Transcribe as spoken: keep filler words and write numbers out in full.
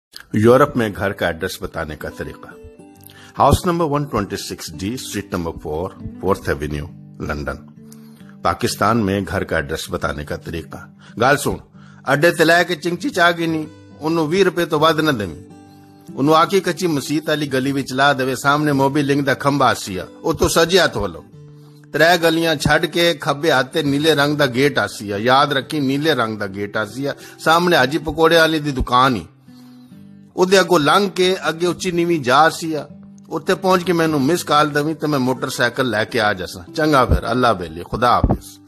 Europe में घर का एड्रेस बताने का तरीका। House number one twenty six D, street number four, fourth avenue, London. Pakistan में घर का एड्रेस बताने का तरीका। गाल सुन, अड्डे ते लैके चिंची चा गई नहीं, उन्नू भी रुपए तो वध न देवी। उन्नू आकी कच्ची मसीत वाली गली विच ला देवे, सामने मोबी लिंग दा खंबा आसिया, ओ तो सजे हथ वालो त्रै गलियां छड़ के खब्बे हाथे नीले रंग दा गेट आसिया। याद रखी, नीले रंग दा गेट आसिया। सामने हाजी पकौड़े वाली दी दुकान ही, उदे अगो लंघ के अगे उच्ची नीवी जा आसिया। उत्थे पहुंच के मैनू मिस कॉल दवी ते मैं मोटरसाइकिल लैके आ जासा। चंगा फिर, अल्लाह बेली, खुदा हाफिज।